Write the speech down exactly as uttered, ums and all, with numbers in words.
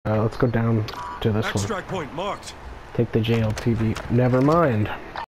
Uh, let's go down to this one. Extract point marked. Take the J L T V. Never mind.